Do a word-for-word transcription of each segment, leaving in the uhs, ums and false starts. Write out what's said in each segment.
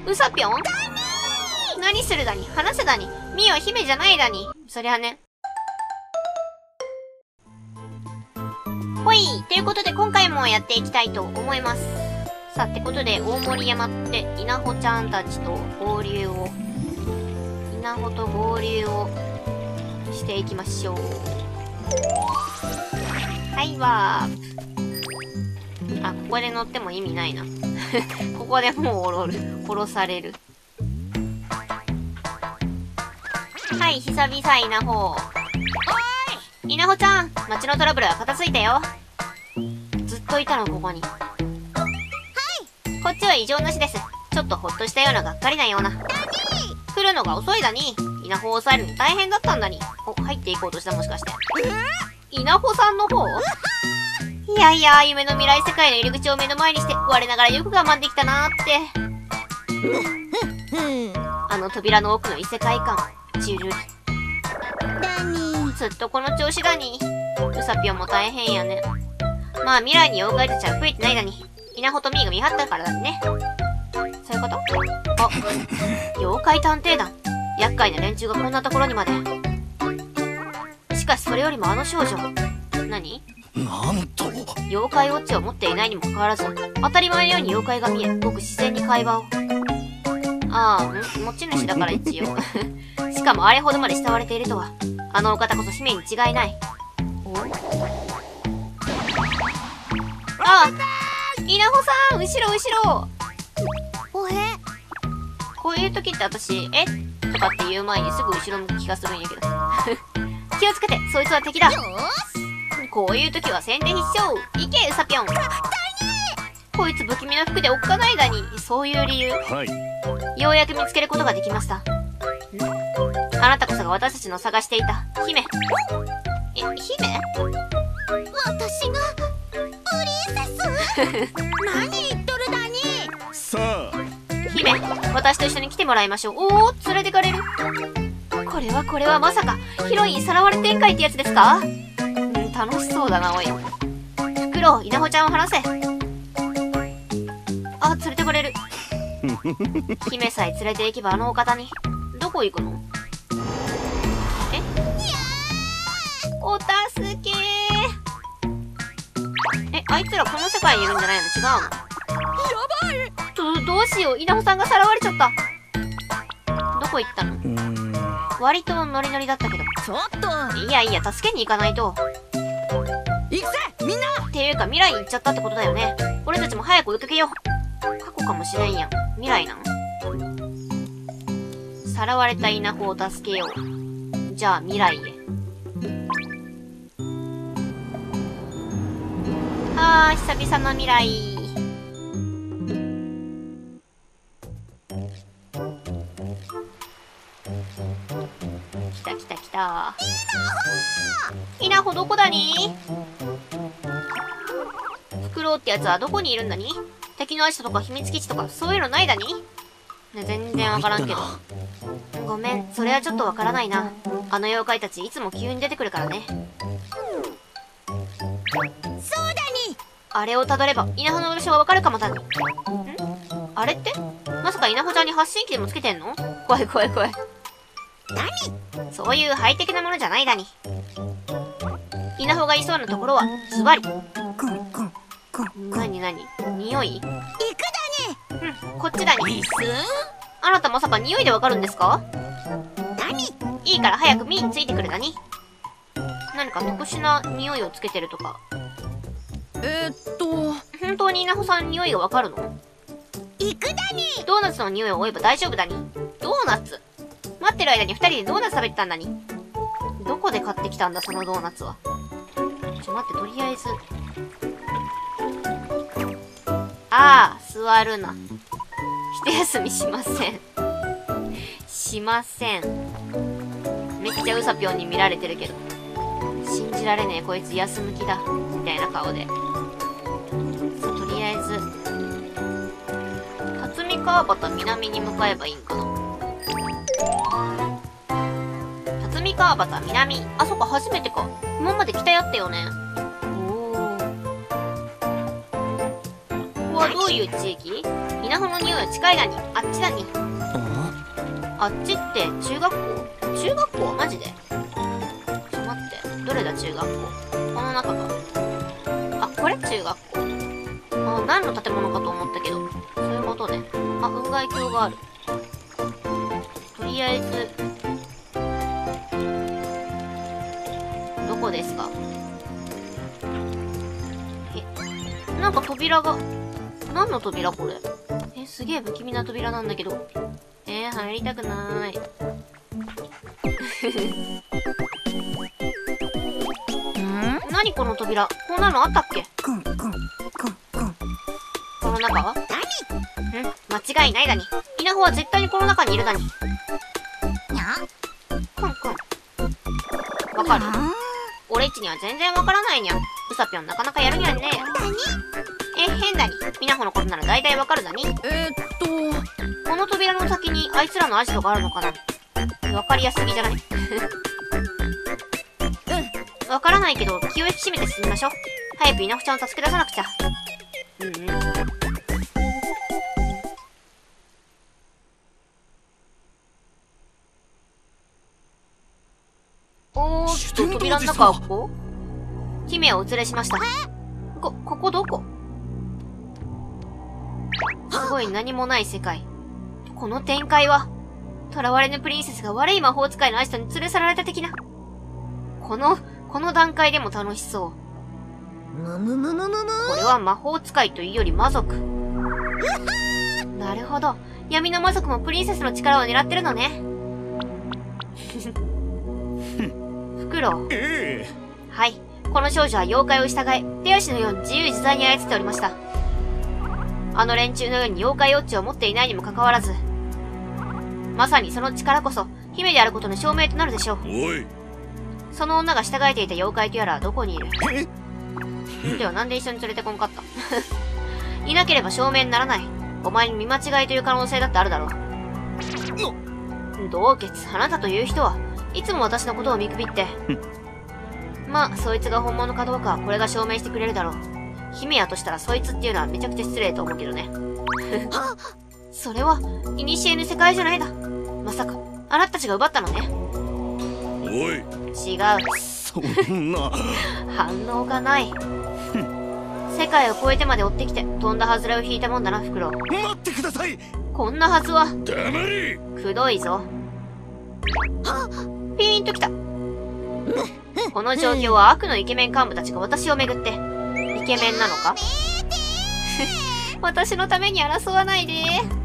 うさぴょん何するだに、話せだに。みーは姫じゃないだに。そりゃね。ほい。ということで今回もやっていきたいと思います。さあ、ってことで大森山って稲穂ちゃんたちと合流を、稲穂と合流をしていきましょう。はい、ワープ。あ、ここで乗っても意味ないな。ここでもうおろる。殺される。はい、久々稲穂。おーい稲穂ちゃん、街のトラブルは片付いたよ。ずっといたの、ここに。はい。こっちは異常なしです。ちょっとほっとしたようながっかりなような。来るのが遅いだに。稲穂を抑えるの大変だったんだに。お、入っていこうとしたもしかして。稲穂さんの方いやいや、夢の未来世界の入り口を目の前にして、我ながらよく我慢できたなーって。あの扉の奥の異世界観。ジュルリ。 だにずっとこの調子だに。うさぴょんも大変やね。まあ未来に妖怪たちは増えてないだに。稲穂とみーが見張ったからだね。そういうこと？あ、妖怪探偵団。厄介な連中がこんなところにまで。しかしそれよりもあの少女。何？ なんと妖怪ウォッチを持っていないにもかかわらず、当たり前のように妖怪が見え、ごく自然に会話を。ああ、ん持ち主だから一応。しかもあれほどまで慕われているとは。あのお方こそ姫に違いない。おああ稲穂さん後ろ後ろおへこういう時って私、えとかって言う前にすぐ後ろ向く気がするんやけど。気をつけて、そいつは敵だ。 よこういう時は先手必勝。いけ、うさぴょん。こいつ不気味な服でおっかないだに。そういう理由。 はいようやく見つけることができました。んあなたこそが私たちの探していた姫。え、姫？ 私がプリンセス何言っとるだに。 さあ姫、私と一緒に来てもらいましょう。おお、連れてかれる。これはこれはまさかヒロインさらわれ展開ってやつですか？うん、楽しそうだな、おい。フクロウ、稲穂ちゃんを離せ。あ、連れてかれる。姫さえ連れて行けばあのお方に。どこ行くの？え？お助けー。え、あいつらこの世界にいるんじゃないの？違うの？ やばい。 ど、どうしよう。稲穂さんがさらわれちゃった。どこ行ったの？ うーん割とノリノリだったけど。 ちょっといやいや、助けに行かないと。 行くぜみんな。 っていうか未来に行っちゃったってことだよね。俺たちも早く追いかけよう。過去かもしれんやん。未来なの？さらわれた稲穂を助けよう。じゃあ未来へ。あー、久々の未来。来た来た来た。稲穂どこだに？フクロウってやつはどこにいるんだに？敵のアジトとか秘密基地とかそういうのないだに？ね、全然わからんけど。ごめん、それはちょっとわからないな。あの妖怪たちいつも急に出てくるからね。 そうだに。 あれをたどれば稲穂の場所はわかるかもだに。ん？あれって？まさか稲穂ちゃんに発信機でもつけてんの？怖い怖い怖い。 何？ そういうハイテクなものじゃないだに。稲穂がいそうなところはズバリ。なになに？匂い？ 行くだに。 うん、こっちだに。 リスあなたまさか匂いでわかるんですか？ 何？ いいから早くミーについてくるだに。何か特殊な匂いをつけてるとか。 えー、っと本当に稲穂さん匂いがわかるの？ 行くだに。 ドーナツの匂いを追えば大丈夫だに。ドーナツ？待ってる間に二人でドーナツ食べてたんだに。どこで買ってきたんだそのドーナツは。ちょ待って、とりあえず。ああ、座るな。一休みしません。しません。めっちゃウサピョンに見られてるけど。信じられねえ、こいつ休む気だ。みたいな顔で。さあ、とりあえず。辰巳川端南に向かえばいいんかな。辰巳川端南。あ、そっか、初めてか。今まで北やったよね。おー。うはどういう地域？稲穂の匂いは近いだに。あっちだに。あっちって中学校？中学校はマジで？ちょっと待って。どれだ中学校？この中か。あ、これ中学校。あ、何の建物かと思ったけど。そういうことね。あ、雲外鏡がある。とりあえず、どこですか？え、なんか扉が、何の扉これ？え、すげえ不気味な扉なんだけど。えー、入りたくなーい。ん？何この扉？こんなのあったっけ？ くんくんくんくん。 この中は？ 何？ ん？間違いないだに。稲穂は絶対にこの中にいるだに。 にゃ？ くんくん。わかる？俺っちには全然わからないにゃ。うさぴょんなかなかやるにゃんね。え、変だに。みなほのことなら大体わかるだに。 えー、っとこの扉の先にあいつらのアジトがあるのかな？わかりやすすぎじゃない？うん。わからないけど、気を引き締めて進みましょう。早く稲穂ちゃんを助け出さなくちゃ。うんうん。おーっと、扉の中はここ？姫をお連れしました。こ、ここどこ？すごい何もない世界。この展開は、囚われぬプリンセスが悪い魔法使いのアジトに連れ去られた的な。この、この段階でも楽しそう。 むむむむむむ。 これは魔法使いというより魔族。なるほど。闇の魔族もプリンセスの力を狙ってるのね。フクロウ。 ええ。 はい。この少女は妖怪を従え、手足のように自由自在に操っておりました。あの連中のように妖怪ウォッチを持っていないにもかかわらず、まさにその力こそ、姫であることの証明となるでしょう。 おい。 その女が従えていた妖怪とやらはどこにいる？ え？ ではなんで一緒に連れてこんかった？いなければ証明にならない。お前に見間違いという可能性だってあるだろう。同血、あなたという人はいつも私のことを見くびって。まあ、そいつが本物かどうかはこれが証明してくれるだろう。姫やとしたらそいつっていうのはめちゃくちゃ失礼と思うけどね。それは、古の世界じゃないだ。まさか、あなたたちが奪ったのね。 おい。 違う。 そんな。 反応がない。世界を越えてまで追ってきて、とんだ外れを引いたもんだな、フクロウ。 待ってください。 こんなはずは。 黙れ。 くどいぞ。ピーンときた。この状況は悪のイケメン幹部たちが私をめぐって、イケメンなのか？私のために争わないで。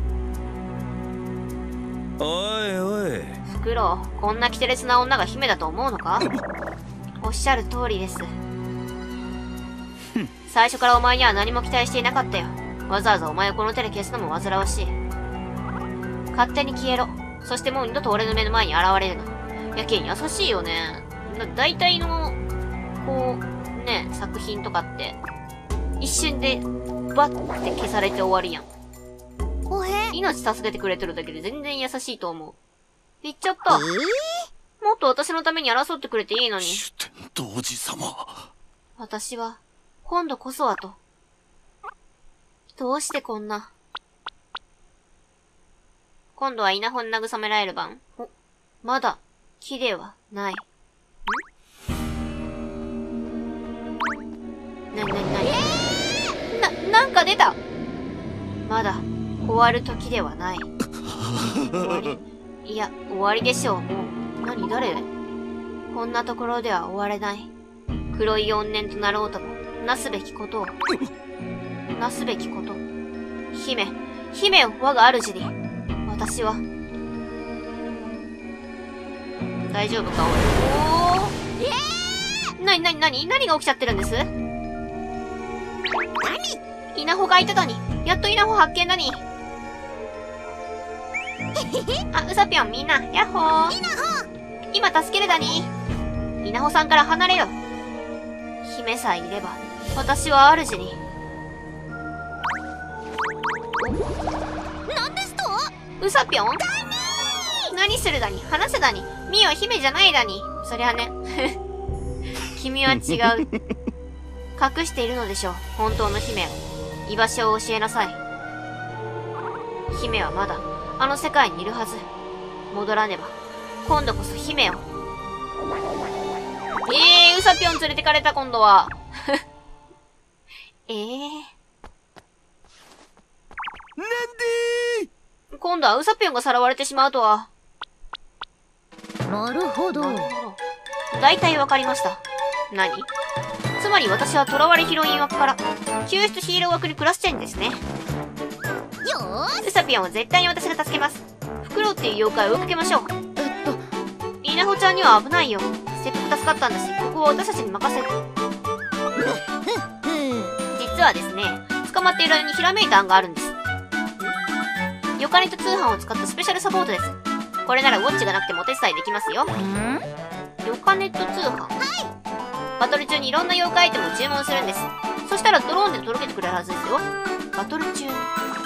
おいおい。 フクロウ、こんなキテレツな女が姫だと思うのか？おっしゃる通りです。最初からお前には何も期待していなかったよ。わざわざお前をこの手で消すのも煩わしい。勝手に消えろ。そしてもう二度と俺の目の前に現れるな。やけん優しいよね。だ、大体の、こう、ね、作品とかって、一瞬で、バッて消されて終わりやん。 おへ。 命助けてくれてるだけで全然優しいと思う。言っちゃった。 えー、 もっと私のために争ってくれていいのに。 主天童子様。 私は、今度こそはと。どうしてこんな。今度は稲穂に慰められる番。お、まだ、木ではない。ん？な、な、な、な、なんか出た！まだ、終わる時ではない。終わり。いや、終わりでしょう、もう。何、誰？こんなところでは終われない。黒い怨念となろうとも、なすべきことを。なすべきこと。姫、姫を我が主に。私は。大丈夫か、俺。おー。えー、なになになに何が起きちゃってるんです？何？稲穂がいただに。やっと稲穂発見だに。あ、うさぴょんみんな、やっほー。稲穂！今助けるだに。稲穂さんから離れよ。姫さえいれば、私は主に。 なんですと？ うさぴょん？何するだに？話せだに？みーは姫じゃないだに。そりゃね。君は違う。隠しているのでしょう、本当の姫を。 居場所を教えなさい。姫はまだ、あの世界にいるはず。戻らねば。今度こそ姫を。えー、ウサピョン連れてかれた、今度は。えー。 なんで今度はウサピョンがさらわれてしまうとは。 なるほど。 なるほど。大体わかりました。何？つまり私は囚われヒロイン枠から、救出ヒーロー枠にクラスチェンジですね。 よーし。 ウサピョンは絶対に私が助けます。フクロウっていう妖怪を追いかけましょう。 えっと、 稲穂ちゃんには危ないよ。せっかく助かったんだし、ここは私たちに任せる。実はですね、捕まっている間にひらめいた案があるんです。ヨカネと通販を使ったスペシャルサポートです。これならウォッチがなくてもお手伝いできますよ。 んヨカネット通販？はい。バトル中にいろんな妖怪アイテムを注文するんです。そしたらドローンで届けてくれるはずですよ。バトル中に。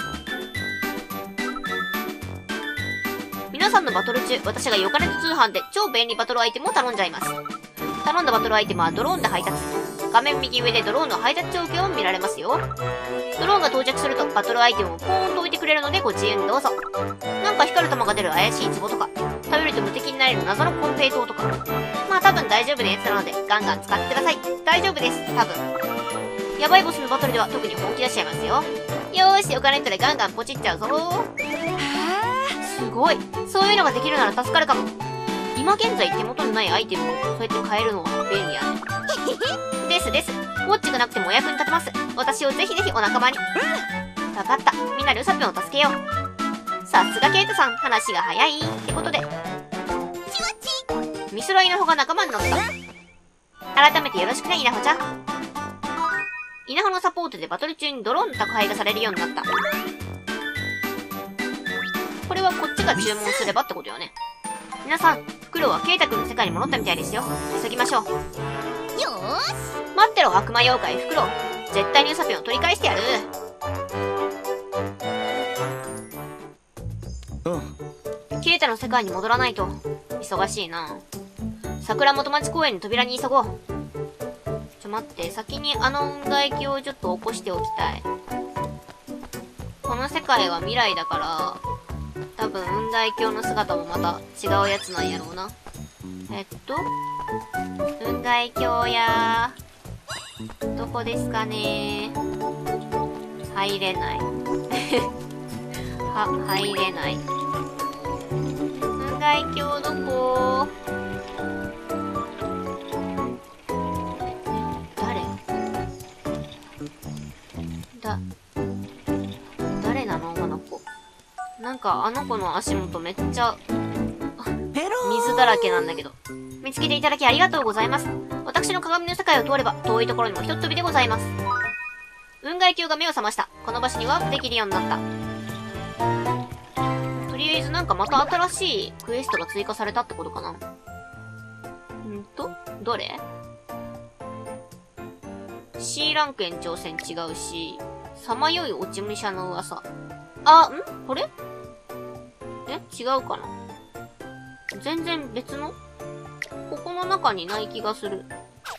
皆さんのバトル中、私がヨカネット通販で超便利バトルアイテムを頼んじゃいます。頼んだバトルアイテムはドローンで配達。画面右上でドローンの配達状況を見られますよ。ドローンが到着するとバトルアイテムをポーンと置いてくれるのでご自由にどうぞ。なんか光る玉が出る怪しい壺とか、食べると無敵になれる謎のコンフェイトとか。まあ多分大丈夫なやつなのでガンガン使ってください。大丈夫です、多分。ヤバいボスのバトルでは特に本気出しちゃいますよ。よーし、ヨカネットでガンガンポチっちゃうぞー。すごい。そういうのができるなら助かるかも。今現在手元にないアイテムをそうやって買えるのは便利やね。ですです。ウォッチがなくてもお役に立てます。私をぜひぜひお仲間に。わかった。みんなでウサピョンを助けよう。さすがケイトさん、話が早い。ってことで。ミスライナホが仲間になった。改めてよろしくね、イナホちゃん。イナホのサポートでバトル中にドローンの宅配がされるようになった。これはこっちが注文すればってことよね。皆さん、フクロウはケイタ君の世界に戻ったみたいですよ。急ぎましょう。 よーし。 待ってろ、悪魔妖怪フクロウ。絶対にウサピョンを取り返してやる。 うん。 ケイタの世界に戻らないと。忙しいな。桜元町公園の扉に急ごう。ちょ待って、先にあの雲海鏡をちょっと起こしておきたい。この世界は未来だから、多分雲海鏡の姿もまた違うやつなんやろうな。えっと、雲海鏡やー。どこですかねー。入れない。は、入れない。雲海鏡どこ誰だ、誰なのあの子。なんかあの子の足元めっちゃ水だらけなんだけど。見つけていただきありがとうございます。私の鏡の世界を通れば遠いところにもひとっ飛びでございます。雲海鏡が目を覚ました。この場所にワープできるようになった。とりあえずなんかまた新しいクエストが追加されたってことかな。んと、どれ？ C ランク延長戦違うし、さまよい落ち武者の噂。あ、んこれ？え違うかな？全然別の？ここの中にない気がする。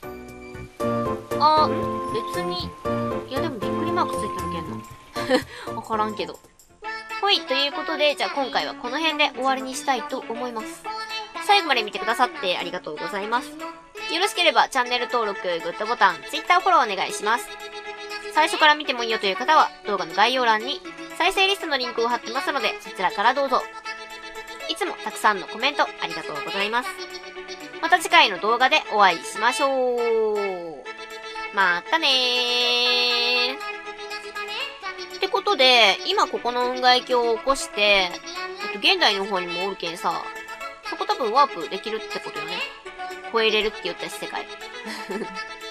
あ、ん別に。いやでもびっくりマークついてるけんな。わからんけど。ほい、ということで、じゃあ今回はこの辺で終わりにしたいと思います。最後まで見てくださってありがとうございます。よろしければチャンネル登録、グッドボタン、Twitter フォローお願いします。最初から見てもいいよという方は動画の概要欄に再生リストのリンクを貼ってますので、そちらからどうぞ。いつもたくさんのコメントありがとうございます。また次回の動画でお会いしましょう。またねー。ってことで、今ここの雲海鏡を起こして、えっと、現代の方にもおるけんさ、そこ多分ワープできるってことよね。超えれるって言ったし世界。